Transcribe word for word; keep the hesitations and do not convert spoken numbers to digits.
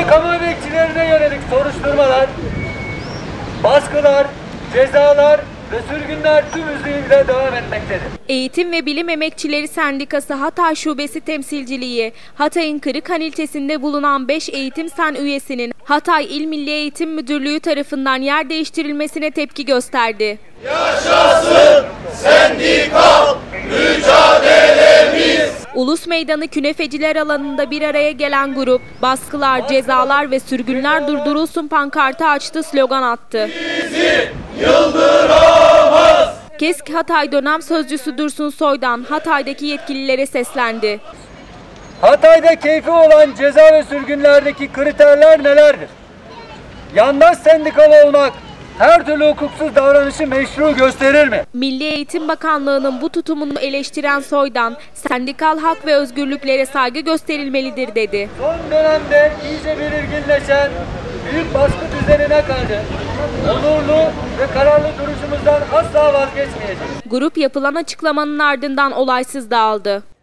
Sendika kamu emekçilerine yönelik soruşturmalar, baskılar, cezalar ve sürgünler tüm hızıyla devam etmektedir. Eğitim ve Bilim Emekçileri Sendikası Hatay Şubesi Temsilciliği, Hatay'ın Kırıkhan ilçesinde bulunan beş eğitim sen üyesinin Hatay İl Milli Eğitim Müdürlüğü tarafından yer değiştirilmesine tepki gösterdi. Yaşasın sendikal mücadelemiz! Ulus Meydanı Künefeciler alanında bir araya gelen grup, baskılar, cezalar ve sürgünler durdurulsun pankartı açtı, slogan attı. Bizi yıldıramaz! KESK Hatay dönem sözcüsü Dursun Soydan, Hatay'daki yetkililere seslendi. Hatay'da keyfi olan ceza ve sürgünlerdeki kriterler nelerdir? Yandaş sendikalı olmak her türlü hukuksuz davranışı meşru gösterir mi? Milli Eğitim Bakanlığı'nın bu tutumunu eleştiren Soydan, sendikal hak ve özgürlüklere saygı gösterilmelidir dedi. Son dönemde iyice belirginleşen büyük baskı düzenine karşı onurlu ve kararlı duruşumuzdan asla vazgeçmeyeceğiz. Grup yapılan açıklamanın ardından olaysız dağıldı.